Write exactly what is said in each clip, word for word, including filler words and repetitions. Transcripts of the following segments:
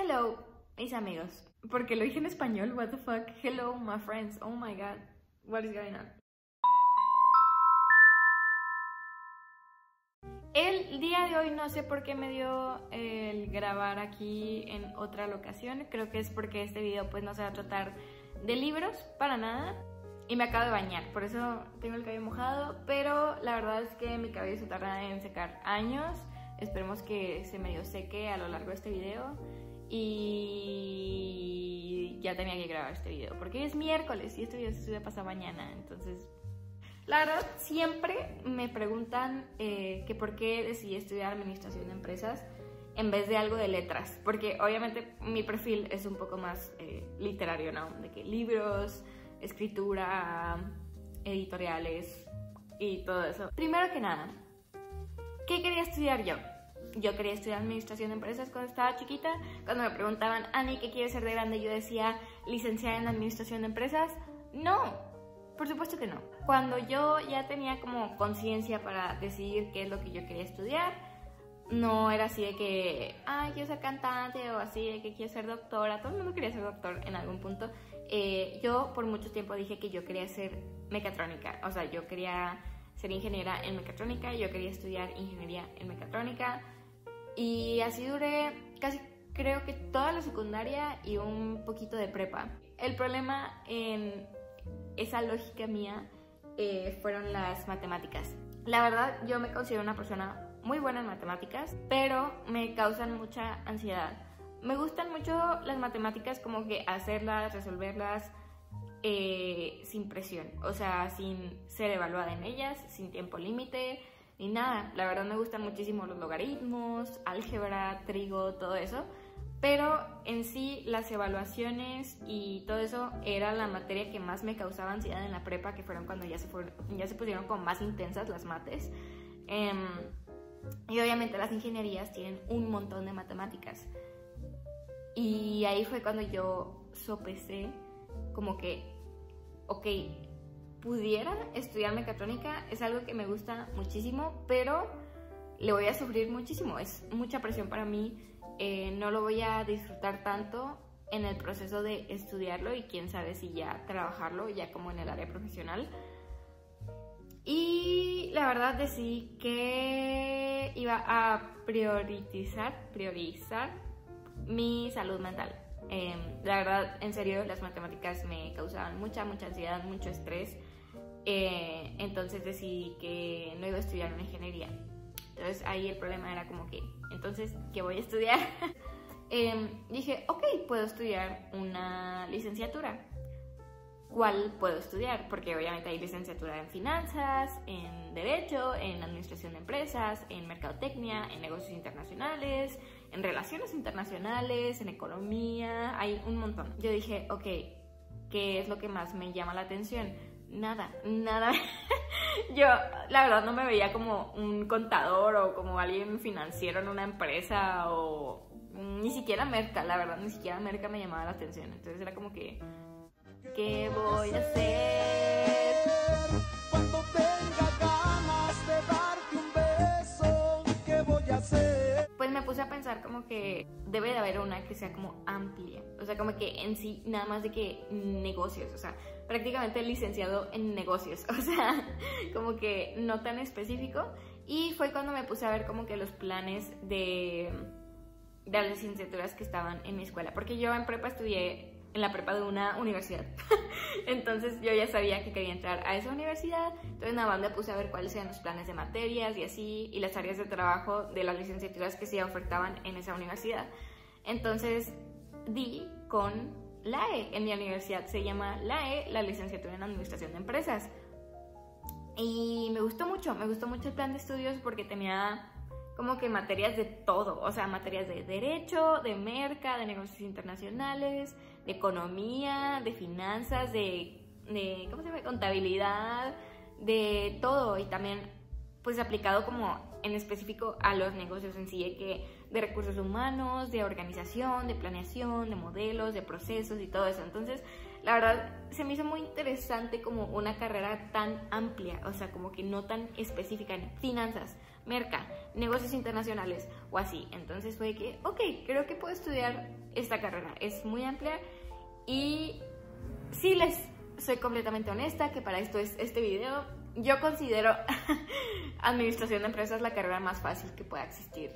Hello, mis amigos. Porque lo dije en español, what the fuck. Hello, my friends. Oh my god, what is going on? El día de hoy no sé por qué me dio el grabar aquí en otra locación. Creo que es porque este video pues no se va a tratar de libros para nada. Y me acabo de bañar, por eso tengo el cabello mojado. Pero la verdad es que mi cabello se tarda en secar años. Esperemos que se medio seque a lo largo de este video. Y ya tenía que grabar este video porque hoy es miércoles y este video se sube pasado mañana. Entonces, la verdad, siempre me preguntan eh, que por qué decidí estudiar administración de empresas en vez de algo de letras. Porque obviamente mi perfil es un poco más eh, literario, ¿no? De que libros, escritura, editoriales y todo eso. Primero que nada, ¿qué quería estudiar yo? Yo quería estudiar administración de empresas cuando estaba chiquita. Cuando me preguntaban, Ani, ¿qué quieres ser de grande? Yo decía, licenciada en administración de empresas. No, por supuesto que no. Cuando yo ya tenía como conciencia para decidir qué es lo que yo quería estudiar, no era así de que, ay, quiero ser cantante o así de que quiero ser doctora. Todo el mundo quería ser doctor en algún punto. Eh, yo por mucho tiempo dije que yo quería ser mecatrónica. O sea, yo quería ser ingeniera en mecatrónica. Yo quería estudiar ingeniería en mecatrónica. Y así duré casi, creo que toda la secundaria y un poquito de prepa. El problema en esa lógica mía eh, fueron las matemáticas. La verdad, yo me considero una persona muy buena en matemáticas, pero me causan mucha ansiedad. Me gustan mucho las matemáticas, como que hacerlas, resolverlas eh, sin presión, o sea, sin ser evaluada en ellas, sin tiempo límite ni nada. La verdad me gustan muchísimo los logaritmos, álgebra, trigo, todo eso. Pero en sí las evaluaciones y todo eso era la materia que más me causaba ansiedad en la prepa, que fueron cuando ya se, fueron, ya se pusieron como más intensas las mates. Eh, y obviamente las ingenierías tienen un montón de matemáticas. Y ahí fue cuando yo sopesé como que, ok, pudiera estudiar mecatrónica, es algo que me gusta muchísimo, pero le voy a sufrir muchísimo, es mucha presión para mí, eh, no lo voy a disfrutar tanto en el proceso de estudiarlo y quién sabe si ya trabajarlo ya como en el área profesional. Y la verdad decidí que iba a priorizar, priorizar mi salud mental. Eh, la verdad, en serio, las matemáticas me causaban mucha, mucha ansiedad, mucho estrés. Eh, entonces decidí que no iba a estudiar una ingeniería. Entonces ahí el problema era como que, entonces, ¿qué voy a estudiar? eh, dije, ok, puedo estudiar una licenciatura. ¿Cuál puedo estudiar? Porque obviamente hay licenciatura en finanzas, en derecho, en administración de empresas, en mercadotecnia, en negocios internacionales, en relaciones internacionales, en economía, hay un montón. Yo dije, ok, ¿qué es lo que más me llama la atención? Nada, nada. Yo, la verdad, no me veía como un contador o como alguien financiero en una empresa o ni siquiera merca, la verdad, ni siquiera merca me llamaba la atención. Entonces era como que, ¿qué voy a hacer? Cuando tenga ganas de darte un beso, ¿qué voy a hacer? Pues me puse a pensar como que debe de haber una que sea como amplia, o sea, como que en sí nada más de que negocios, o sea, prácticamente licenciado en negocios, o sea, como que no tan específico. Y fue cuando me puse a ver como que los planes de, de las licenciaturas que estaban en mi escuela, porque yo en prepa estudié en la prepa de una universidad. Entonces yo ya sabía que quería entrar a esa universidad. Entonces nada más me puse a ver cuáles eran los planes de materias y así, y las áreas de trabajo de las licenciaturas que se ofertaban en esa universidad. Entonces di con la E. En mi universidad se llama la E, la licenciatura en administración de empresas. Y me gustó mucho, me gustó mucho el plan de estudios porque tenía como que materias de todo, o sea, materias de derecho, de merca, de negocios internacionales, de economía, de finanzas, de, de ¿cómo se llama? Contabilidad, de todo. Y también pues aplicado como en específico a los negocios en sí, de, que, de recursos humanos, de organización, de planeación, de modelos, de procesos y todo eso. Entonces, la verdad, se me hizo muy interesante como una carrera tan amplia, o sea, como que no tan específica en finanzas. merca, negocios internacionales o así. Entonces fue que, ok, creo que puedo estudiar esta carrera, es muy amplia y sí les soy completamente honesta que para esto es este video. Yo considero administración de empresas la carrera más fácil que pueda existir.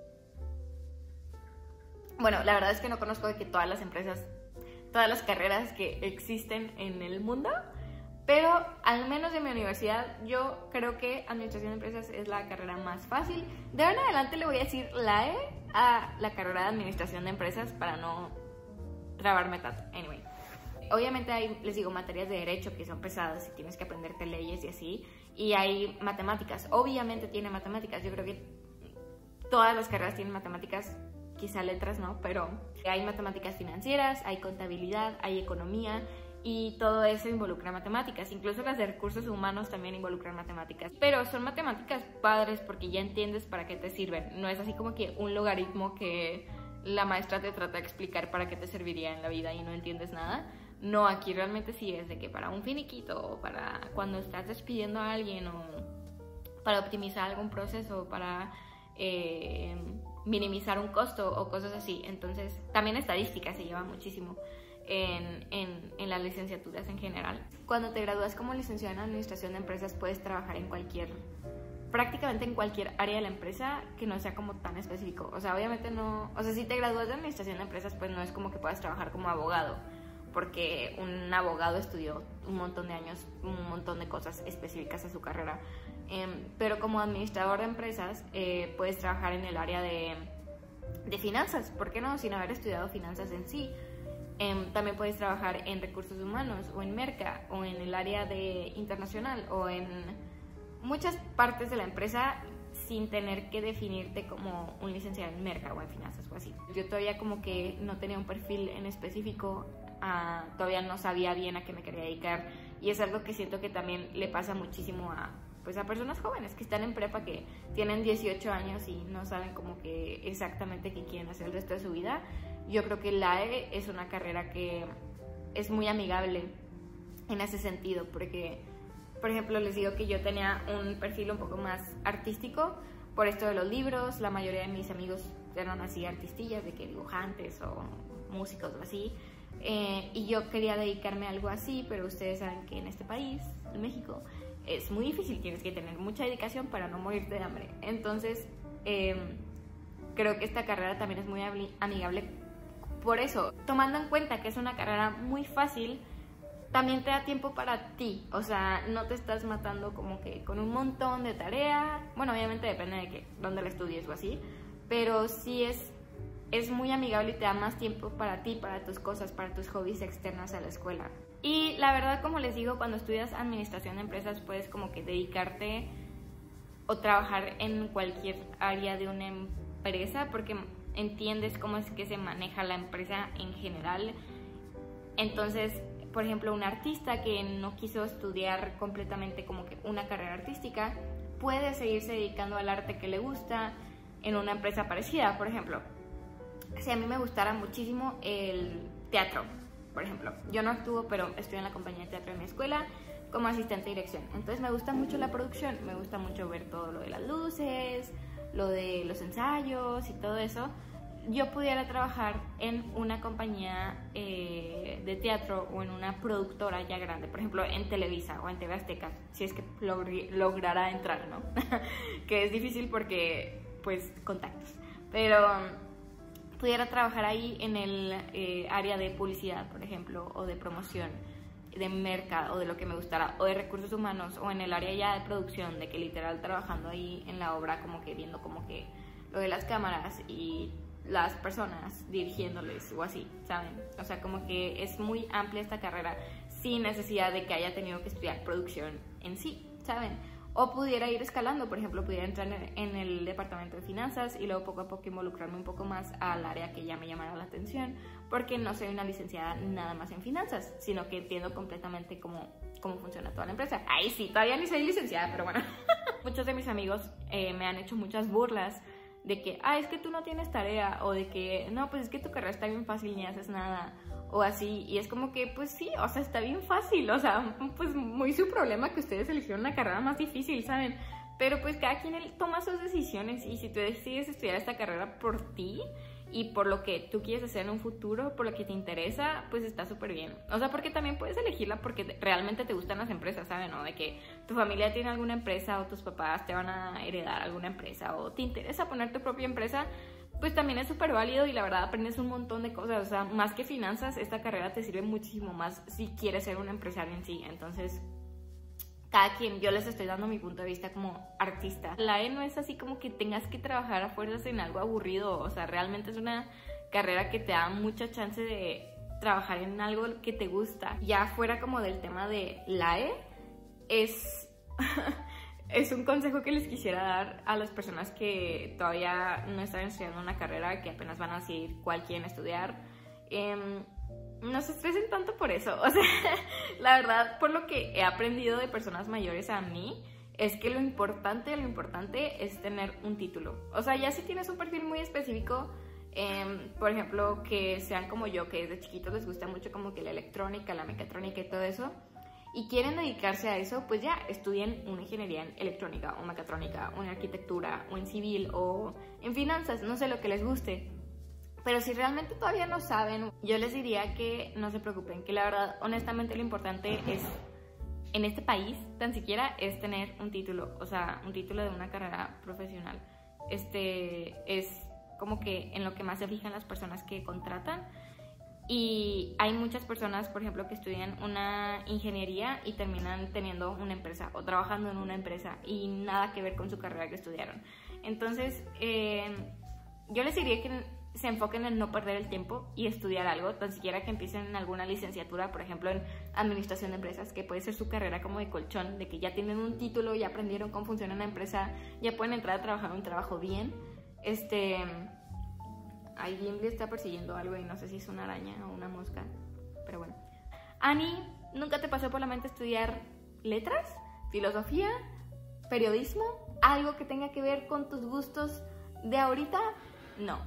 Bueno, la verdad es que no conozco de que todas las empresas, todas las carreras que existen en el mundo, pero al menos en mi universidad yo creo que administración de empresas es la carrera más fácil. De ahora en adelante le voy a decir la E a la carrera de administración de empresas para no trabarme tanto. Anyway, obviamente hay, les digo, materias de derecho que son pesadas y tienes que aprenderte leyes y así, y hay matemáticas, obviamente tiene matemáticas. Yo creo que todas las carreras tienen matemáticas, quizá letras no, pero hay matemáticas financieras, hay contabilidad, hay economía, y todo eso involucra matemáticas. Incluso las de recursos humanos también involucran matemáticas, pero son matemáticas padres porque ya entiendes para qué te sirven. No es así como que un logaritmo que la maestra te trata de explicar para qué te serviría en la vida y no entiendes nada. No, aquí realmente sí es de que para un finiquito, o para cuando estás despidiendo a alguien, o para optimizar algún proceso, o para eh, minimizar un costo o cosas así. Entonces también estadística se lleva muchísimo en, en, en las licenciaturas en general. Cuando te gradúas como licenciado en administración de empresas puedes trabajar en cualquier, prácticamente en cualquier área de la empresa que no sea como tan específico. O sea, obviamente no, o sea, si te gradúas de administración de empresas pues no es como que puedas trabajar como abogado, porque un abogado estudió un montón de años, un montón de cosas específicas a su carrera. Eh, pero como administrador de empresas eh, puedes trabajar en el área de, de finanzas, ¿por qué no? Sin haber estudiado finanzas en sí. Eh, también puedes trabajar en recursos humanos, o en merca, o en el área de internacional, o en muchas partes de la empresa sin tener que definirte como un licenciado en merca o en finanzas o así. Yo todavía como que no tenía un perfil en específico. Uh, todavía no sabía bien a qué me quería dedicar, y es algo que siento que también le pasa muchísimo a, pues a personas jóvenes que están en prepa, que tienen dieciocho años y no saben como que exactamente qué quieren hacer el resto de su vida. Yo creo que la E es una carrera que es muy amigable en ese sentido, porque por ejemplo les digo que yo tenía un perfil un poco más artístico por esto de los libros. La mayoría de mis amigos eran así artistillas, de que dibujantes o músicos o así. Eh, y yo quería dedicarme a algo así, pero ustedes saben que en este país, en México, es muy difícil, tienes que tener mucha dedicación para no morirte de hambre. Entonces eh, creo que esta carrera también es muy amigable por eso, tomando en cuenta que es una carrera muy fácil. También te da tiempo para ti, o sea, no te estás matando como que con un montón de tarea. Bueno, obviamente depende de que, dónde la estudies o así, pero sí es es muy amigable y te da más tiempo para ti, para tus cosas, para tus hobbies externos a la escuela. Y la verdad, como les digo, cuando estudias administración de empresas puedes como que dedicarte o trabajar en cualquier área de una empresa, porque entiendes cómo es que se maneja la empresa en general. Entonces, por ejemplo, un artista que no quiso estudiar completamente como que una carrera artística puede seguirse dedicando al arte que le gusta en una empresa parecida. Por ejemplo, si a mí me gustara muchísimo el teatro, por ejemplo, yo no actúo, pero estoy en la compañía de teatro de mi escuela como asistente de dirección. Entonces me gusta mucho la producción, me gusta mucho ver todo lo de las luces, lo de los ensayos y todo eso. Yo pudiera trabajar en una compañía eh, de teatro o en una productora ya grande, por ejemplo en Televisa o en T V Azteca, si es que logr lograra entrar, ¿no? Que es difícil porque, pues, contactos. Pero pudiera trabajar ahí en el eh, área de publicidad, por ejemplo, o de promoción, de mercado, o de lo que me gustara, o de recursos humanos, o en el área ya de producción, de que literal trabajando ahí en la obra, como que viendo como que lo de las cámaras y las personas dirigiéndoles o así, ¿saben? O sea, como que es muy amplia esta carrera sin necesidad de que haya tenido que estudiar producción en sí, ¿saben? O pudiera ir escalando, por ejemplo, pudiera entrar en el departamento de finanzas y luego poco a poco involucrarme un poco más al área que ya me llamara la atención, porque no soy una licenciada nada más en finanzas, sino que entiendo completamente cómo, cómo funciona toda la empresa. Ahí sí, todavía ni soy licenciada, pero bueno. Muchos de mis amigos eh, me han hecho muchas burlas de que, ah, es que tú no tienes tarea, o de que, no, pues es que tu carrera está bien fácil, ni haces nada, o así, y es como que, pues sí, o sea, está bien fácil, o sea, pues muy su problema que ustedes eligieron una carrera más difícil, ¿saben? pero pues cada quien toma sus decisiones y si tú decides estudiar esta carrera por ti y por lo que tú quieres hacer en un futuro, por lo que te interesa, pues está súper bien. O sea, porque también puedes elegirla porque realmente te gustan las empresas, ¿sabes? ¿No? De que tu familia tiene alguna empresa o tus papás te van a heredar alguna empresa o te interesa poner tu propia empresa, pues también es súper válido y la verdad aprendes un montón de cosas. O sea, más que finanzas, esta carrera te sirve muchísimo más si quieres ser un empresario en sí. Entonces, cada quien, yo les estoy dando mi punto de vista como artista. La E no es así como que tengas que trabajar a fuerzas en algo aburrido, o sea, realmente es una carrera que te da mucha chance de trabajar en algo que te gusta. Ya fuera como del tema de la E, es, es un consejo que les quisiera dar a las personas que todavía no están estudiando una carrera, que apenas van a decidir cuál quieren estudiar. Eh, No se estresen tanto por eso, o sea, la verdad, por lo que he aprendido de personas mayores a mí, es que lo importante, lo importante es tener un título. O sea, ya si tienes un perfil muy específico, eh, por ejemplo, que sean como yo, que desde chiquitos les gusta mucho como que la electrónica, la mecatrónica y todo eso, y quieren dedicarse a eso, pues ya, estudien una ingeniería en electrónica o mecatrónica, o en arquitectura, o en civil, o en finanzas, no sé, lo que les guste. Pero si realmente todavía no saben, yo les diría que no se preocupen, que la verdad, honestamente, lo importante es, en este país, tan siquiera, es tener un título, o sea, un título de una carrera profesional. Este es como que en lo que más se fijan las personas que contratan. Y hay muchas personas, por ejemplo, que estudian una ingeniería y terminan teniendo una empresa o trabajando en una empresa y nada que ver con su carrera que estudiaron. Entonces, eh, yo les diría que se enfoquen en no perder el tiempo y estudiar algo, tan siquiera que empiecen en alguna licenciatura, por ejemplo en administración de empresas, que puede ser su carrera como de colchón, de que ya tienen un título, ya aprendieron cómo funciona una empresa, ya pueden entrar a trabajar un trabajo bien. Este, ahí Gimli está persiguiendo algo y no sé si es una araña o una mosca, pero bueno. Ani, ¿nunca te pasó por la mente estudiar letras, filosofía, periodismo, algo que tenga que ver con tus gustos de ahorita? No.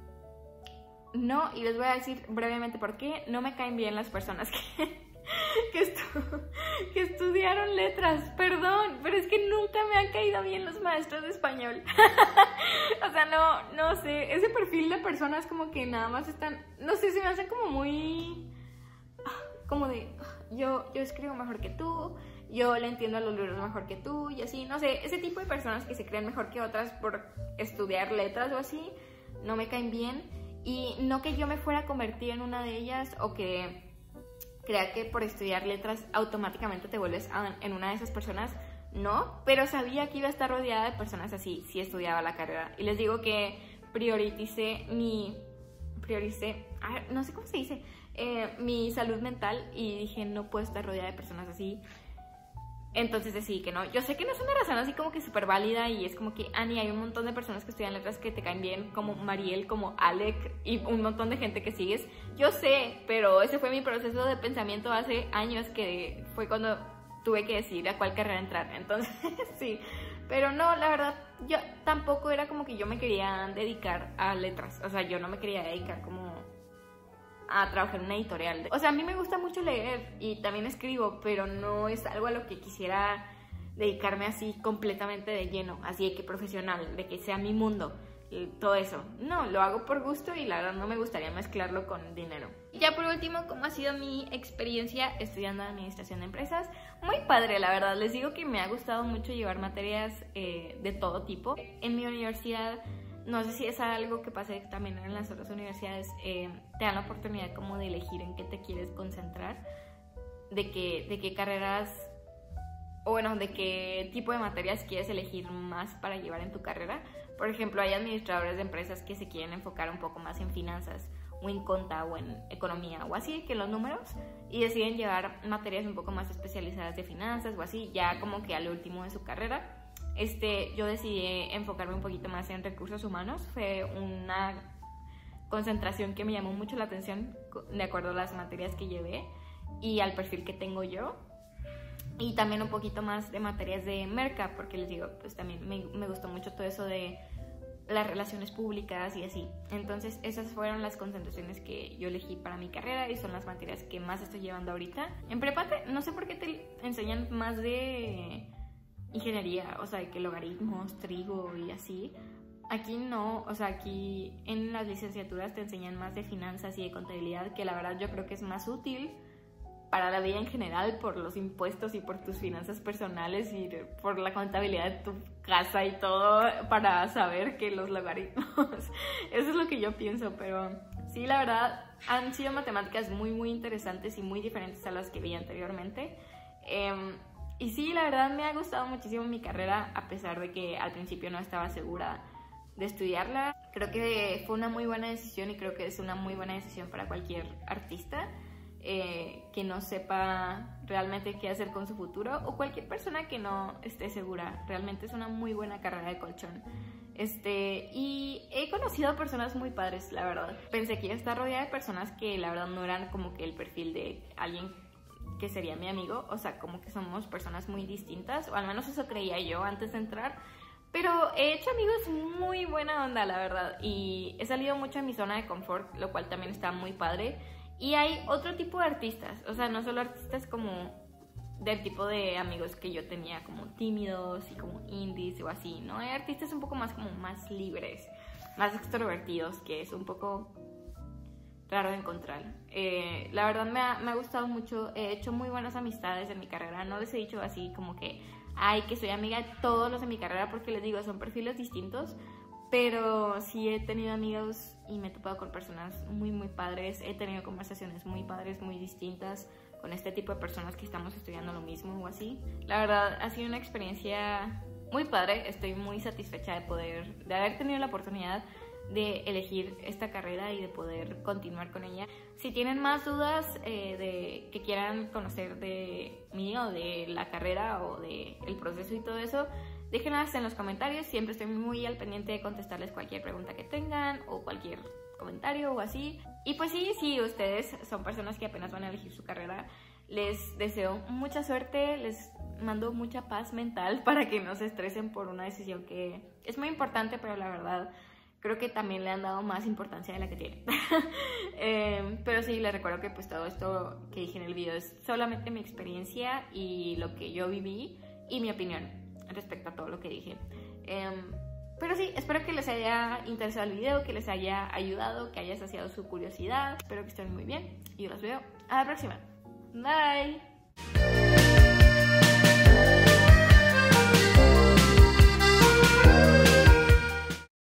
No, y les voy a decir brevemente por qué. No me caen bien las personas que, que, estu que estudiaron letras. Perdón, pero es que nunca me han caído bien los maestros de español. O sea, no, no sé. Ese perfil de personas como que nada más están... No sé, se me hacen como muy... Como de... Yo, yo escribo mejor que tú, yo le entiendo a los libros mejor que tú y así. No sé, ese tipo de personas que se creen mejor que otras por estudiar letras o así, no me caen bien. Y no que yo me fuera a convertir en una de ellas o que crea que por estudiar letras automáticamente te vuelves en una de esas personas, no, pero sabía que iba a estar rodeada de personas así si estudiaba la carrera. Y les digo que prioricé mi, prioricé, no sé cómo se dice, eh, mi salud mental y dije no puedo estar rodeada de personas así. Entonces decidí que no. Yo sé que no es una razón así como que súper válida y es como que, Ani, hay un montón de personas que estudian letras que te caen bien, como Mariel, como Alec y un montón de gente que sigues. Yo sé, pero ese fue mi proceso de pensamiento hace años, que fue cuando tuve que decidir a cuál carrera entrar. Entonces, sí. Pero no, la verdad, yo tampoco era como que yo me quería dedicar a letras. O sea, yo no me quería dedicar como a trabajar en una editorial. O sea, a mí me gusta mucho leer y también escribo, pero no es algo a lo que quisiera dedicarme así completamente de lleno, así de que profesional, de que sea mi mundo, todo eso. No, lo hago por gusto y la verdad no me gustaría mezclarlo con dinero. Y ya por último, ¿cómo ha sido mi experiencia estudiando administración de empresas? Muy padre, la verdad. Les digo que me ha gustado mucho llevar materias eh, de todo tipo. En mi universidad, no sé si es algo que pase también en las otras universidades, eh, te dan la oportunidad como de elegir en qué te quieres concentrar, de qué, de qué carreras, o bueno, de qué tipo de materias quieres elegir más para llevar en tu carrera. Por ejemplo, hay administradores de empresas que se quieren enfocar un poco más en finanzas, o en conta, o en economía, o así, que los números, y deciden llevar materias un poco más especializadas de finanzas, o así, ya como que al último de su carrera. Este, yo decidí enfocarme un poquito más en recursos humanos. Fue una concentración que me llamó mucho la atención de acuerdo a las materias que llevé y al perfil que tengo yo. Y también un poquito más de materias de merca, porque les digo, pues también me, me gustó mucho todo eso de las relaciones públicas y así. Entonces esas fueron las concentraciones que yo elegí para mi carrera y son las materias que más estoy llevando ahorita. En prepa, no sé por qué te enseñan más de... ingeniería, o sea, que logaritmos, trigo y así. Aquí no, o sea, aquí en las licenciaturas te enseñan más de finanzas y de contabilidad, que la verdad yo creo que es más útil para la vida en general, por los impuestos y por tus finanzas personales y por la contabilidad de tu casa y todo, para saber que los logaritmos, eso es lo que yo pienso. Pero sí, la verdad, han sido matemáticas muy, muy interesantes y muy diferentes a las que vi anteriormente. Eh, y sí, la verdad me ha gustado muchísimo mi carrera, a pesar de que al principio no estaba segura de estudiarla. Creo que fue una muy buena decisión y creo que es una muy buena decisión para cualquier artista eh, que no sepa realmente qué hacer con su futuro, o cualquier persona que no esté segura. Realmente es una muy buena carrera de colchón. Este, y he conocido personas muy padres, la verdad. Pensé que iba a estar rodeada de personas que la verdad no eran como que el perfil de alguien que sería mi amigo, o sea, como que somos personas muy distintas, o al menos eso creía yo antes de entrar. Pero he hecho amigos muy buena onda, la verdad, y he salido mucho de mi zona de confort, lo cual también está muy padre. Y hay otro tipo de artistas, o sea, no solo artistas como del tipo de amigos que yo tenía, como tímidos y como indies o así, ¿no? Hay artistas un poco más como más libres, más extrovertidos, que es un poco raro de encontrar. Eh, la verdad me ha, me ha gustado mucho, he hecho muy buenas amistades en mi carrera, no les he dicho así como que ay, que soy amiga de todos los de mi carrera, porque les digo, son perfiles distintos, pero sí he tenido amigos y me he topado con personas muy, muy padres. He tenido conversaciones muy padres, muy distintas con este tipo de personas que estamos estudiando lo mismo o así. La verdad, ha sido una experiencia muy padre. Estoy muy satisfecha de poder, de haber tenido la oportunidad de elegir esta carrera y de poder continuar con ella. Si tienen más dudas eh, de que quieran conocer de mí o de la carrera o de el proceso y todo eso, déjenlas en los comentarios. Siempre estoy muy al pendiente de contestarles cualquier pregunta que tengan o cualquier comentario o así. Y pues sí, si ustedes son personas que apenas van a elegir su carrera, les deseo mucha suerte, les mando mucha paz mental para que no se estresen por una decisión que es muy importante, pero la verdad creo que también le han dado más importancia de la que tiene. eh, pero sí, les recuerdo que pues todo esto que dije en el video es solamente mi experiencia y lo que yo viví y mi opinión respecto a todo lo que dije. Eh, pero sí, espero que les haya interesado el video, que les haya ayudado, que haya saciado su curiosidad. Espero que estén muy bien y yo los veo a la próxima. Bye.